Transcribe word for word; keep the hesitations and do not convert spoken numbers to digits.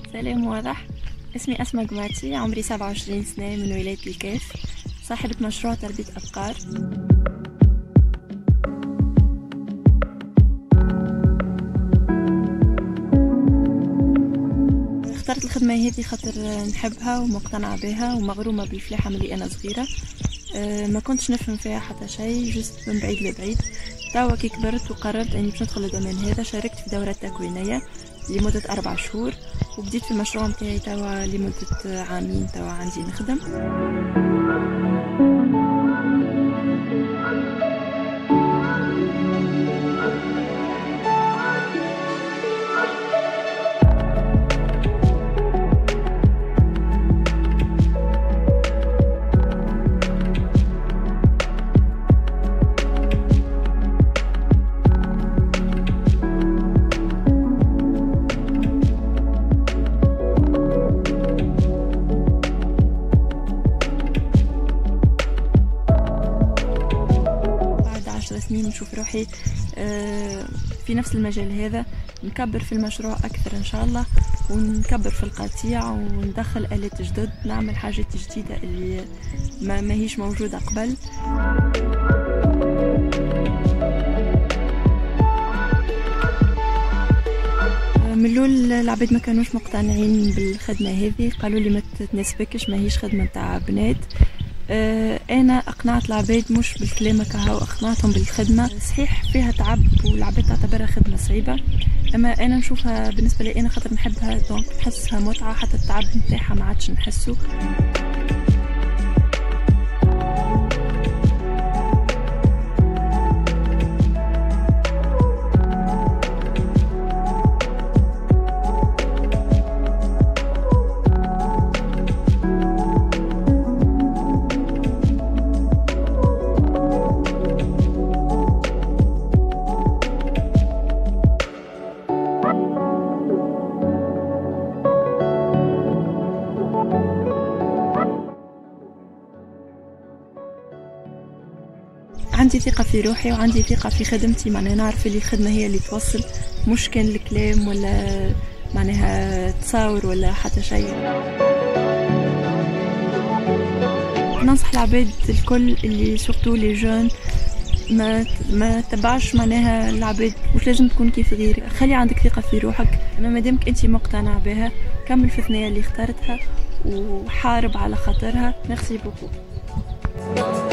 سلام واضح. اسمي أسماء قماتي، عمري سبعة وعشرين سنة، من ولاية الكاف، صاحبة مشروع تربية أبقار. اخترت الخدمة هذه خاطر نحبها ومقتنعة بها ومغرومة بالفلاحة ملي أنا صغيرة. أه ما كنتش نفهم فيها حتى شيء، جست من بعيد لبعيد. توا كي كبرت وقررت اني باش ندخل الدومين هذا، شاركت في دورة تكوينية لمدة أربع شهور وبديت في المشروع متاعي توا لمدة عامين. توا عندي نخدم. سنين نشوف روحي في نفس المجال هذا، نكبر في المشروع أكثر إن شاء الله، ونكبر في القطيع وندخل آلات جدد، نعمل حاجات جديدة اللي ما ماهيش موجودة قبل. من الأول العباد ما كانوش مقتنعين بالخدمة هذه، قالوا لي ما تناسبكش، ماهيش خدمة تاع بنات. أنا أقنعت العباد مش بالكلام هكا، أقنعتهم بالخدمة. صحيح فيها تعب والعباد تعتبرها خدمة صعيبة، أما أنا نشوفها بالنسبة لي أنا خاطر نحبها، دونك نحسها متعة، حتى التعب نتاعها ما عادش نحسه. عندي ثقة في روحي وعندي ثقة في خدمتي، معناها نعرف اللي الخدمة هي اللي توصل، مش كان الكلام ولا معناها تصاور ولا حتى شيء. ننصح العباد الكل اللي سورتو لي جون ما ما تبعش معناها العباد، مش لازم تكون كيف غيرك، خلي عندك ثقة في روحك. اما مادامك انت مقتنع بها كمل في الثنية اللي اختارتها وحارب على خاطرها. ميرسي بوكو.